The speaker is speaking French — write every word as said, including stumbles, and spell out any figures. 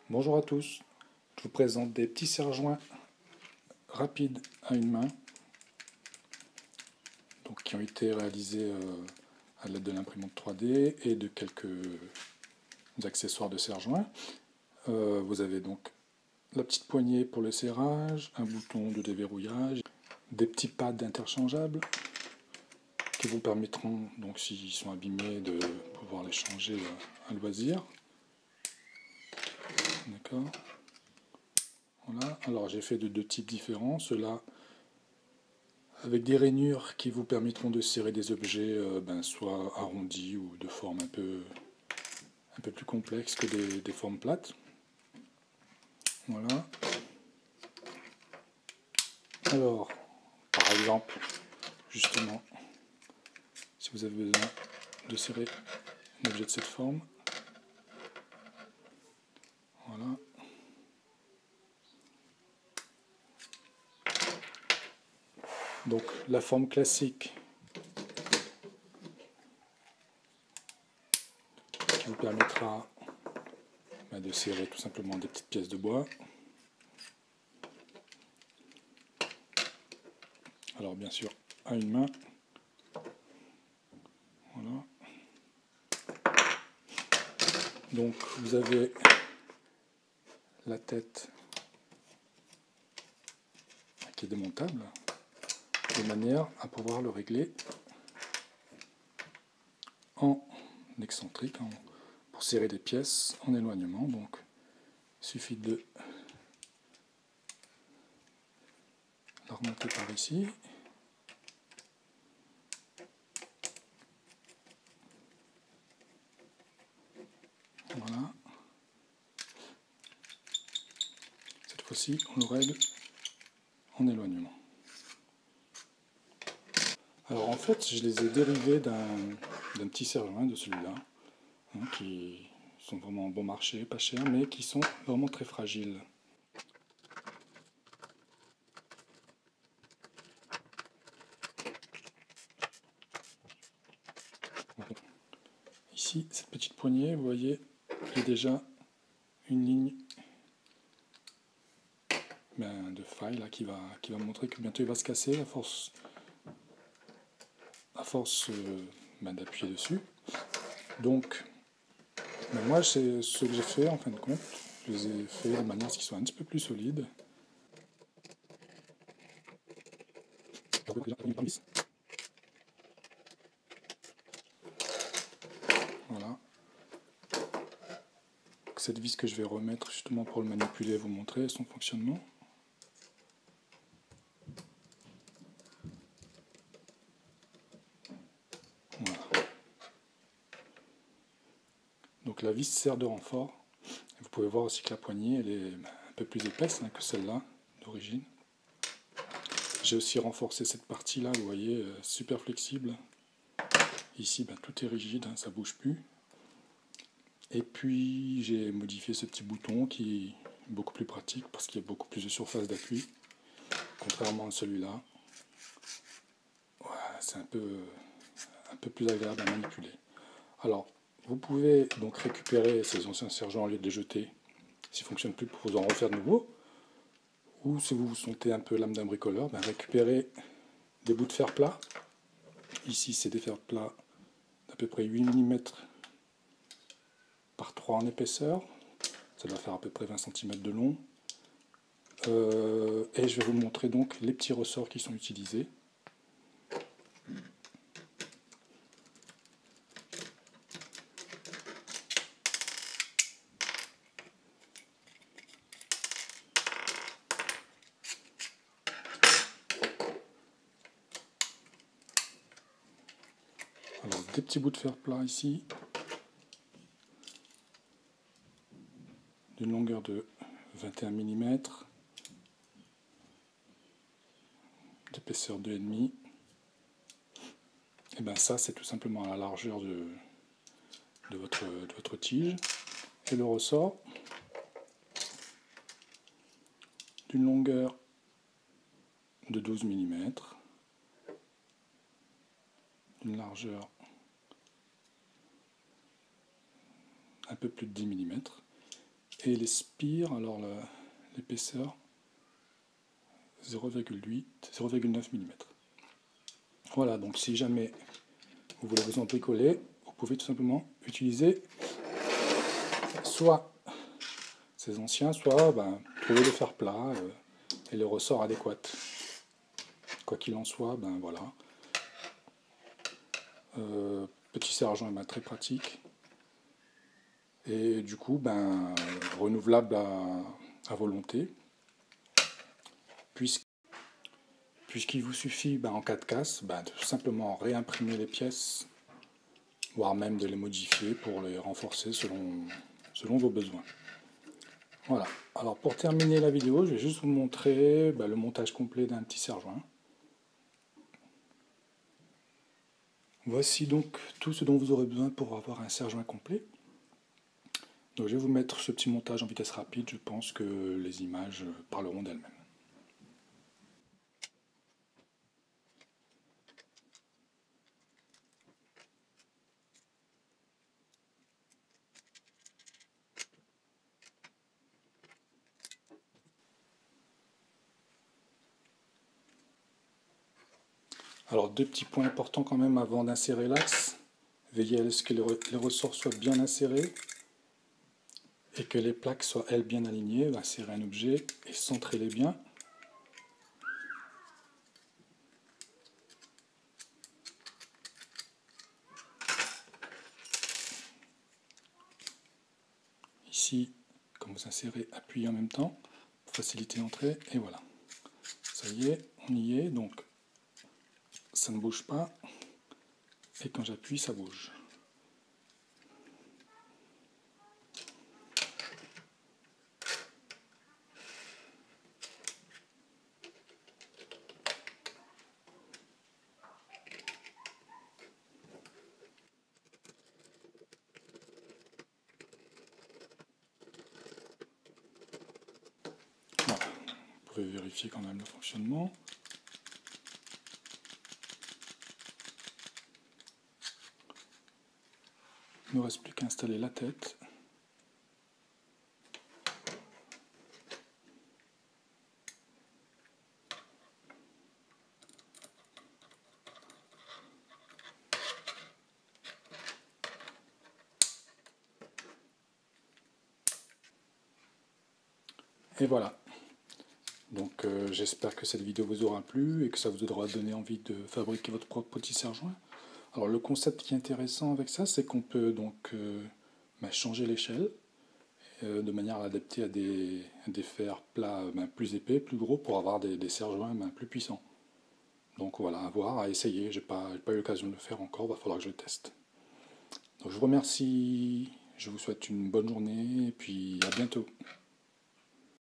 Bonjour à tous, je vous présente des petits serre-joints rapides à une main, donc qui ont été réalisés euh, à l'aide de l'imprimante trois D et de quelques accessoires de serre-joints. Euh, vous avez donc la petite poignée pour le serrage, un bouton de déverrouillage, des petits pads interchangeables qui vous permettront, donc s'ils sont abîmés, de pouvoir les changer à loisir. D'accord. Voilà. Alors j'ai fait de deux types différents. Ceux-là avec des rainures qui vous permettront de serrer des objets euh, ben, soit arrondis ou de forme un peu, un peu plus complexe que des, des formes plates. Voilà. Alors, par exemple, justement, si vous avez besoin de serrer un objet de cette forme, voilà. Donc la forme classique qui vous permettra ben, de serrer tout simplement des petites pièces de bois. Alors bien sûr à une main. Voilà. Donc vous avez la tête qui est démontable, de manière à pouvoir le régler en excentrique, en, pour serrer des pièces en éloignement. Donc il suffit de la remonter par ici. Voilà. Cette fois-ci, on le règle en éloignement. Alors en fait, je les ai dérivés d'un d'un petit serre-joint de celui-là, hein, qui sont vraiment bon marché, pas cher, mais qui sont vraiment très fragiles. Ici, cette petite poignée, vous voyez, il y a déjà une ligne ben, de faille là, qui, va, qui va montrer que bientôt il va se casser à force, à force euh, ben, d'appuyer dessus. Donc, ben moi, c'est ce que j'ai fait en fin de compte. Je les ai fait de manière à ce qu'ils soient un petit peu plus solides. Voilà. Cette vis que je vais remettre justement pour le manipuler et vous montrer son fonctionnement. Voilà. Donc la vis sert de renfort. Vous pouvez voir aussi que la poignée elle est un peu plus épaisse hein, que celle-là d'origine. J'ai aussi renforcé cette partie-là, vous voyez, euh, super flexible. Ici, ben, tout est rigide, hein, ça ne bouge plus. Et puis j'ai modifié ce petit bouton qui est beaucoup plus pratique parce qu'il y a beaucoup plus de surface d'appui, contrairement à celui-là. Ouais, c'est un peu, un peu plus agréable à manipuler. Alors, vous pouvez donc récupérer ces anciens serre-joints au lieu de les jeter, s'ils ne fonctionnent plus, pour vous en refaire de nouveau. Ou si vous vous sentez un peu l'âme d'un bricoleur, ben récupérez des bouts de fer plat. Ici, c'est des fers plats d'à peu près huit millimètres par trois en épaisseur. Ça doit faire à peu près vingt centimètres de long. Euh, et je vais vous montrer donc les petits ressorts qui sont utilisés. Alors, des petits bouts de fer plat ici, d'une longueur de vingt et un millimètres, d'épaisseur deux virgule cinq. Et bien ça, c'est tout simplement à la largeur de, de, votre, de votre tige. Et le ressort, d'une longueur de douze millimètres, d'une largeur un peu plus de dix millimètres, Et les spires, alors l'épaisseur, zéro virgule huit, zéro virgule neuf millimètres. Voilà, donc si jamais vous voulez vous en bricoler, vous pouvez tout simplement utiliser soit ces anciens, soit ben, trouver le fer plat euh, et le ressort adéquat. Quoi qu'il en soit, ben voilà. Euh, petit serre-joint, ben, très pratique. Et du coup, ben, renouvelable à, à volonté. Puisque, puisqu'il vous suffit, ben, en cas de casse, ben, de tout simplement réimprimer les pièces, voire même de les modifier pour les renforcer selon, selon vos besoins. Voilà. Alors pour terminer la vidéo, je vais juste vous montrer ben, le montage complet d'un petit serre-joint. Voici donc tout ce dont vous aurez besoin pour avoir un serre-joint complet. Donc je vais vous mettre ce petit montage en vitesse rapide, je pense que les images parleront d'elles-mêmes. Alors deux petits points importants quand même avant d'insérer l'axe. Veillez à ce que les ressorts soient bien insérés et que les plaques soient elles bien alignées. Insérer un objet et centrez-les bien. Ici, comme vous insérez, appuyez en même temps pour faciliter l'entrée et voilà. Ça y est, on y est, donc ça ne bouge pas et quand j'appuie, ça bouge. Voilà. Vous pouvez vérifier quand même le fonctionnement. Il ne me reste plus qu'à installer la tête. Et voilà. Donc euh, j'espère que cette vidéo vous aura plu et que ça vous aura donné envie de fabriquer votre propre petit serre-joint. Alors le concept qui est intéressant avec ça, c'est qu'on peut donc euh, bah, changer l'échelle euh, de manière à l'adapter à des, à des fers plats bah, plus épais, plus gros, pour avoir des, des serre-joints bah, plus puissants. Donc voilà, à voir, à essayer. J'ai pas, j'ai pas eu l'occasion de le faire encore, il va falloir que je le teste. Donc je vous remercie, je vous souhaite une bonne journée et puis à bientôt.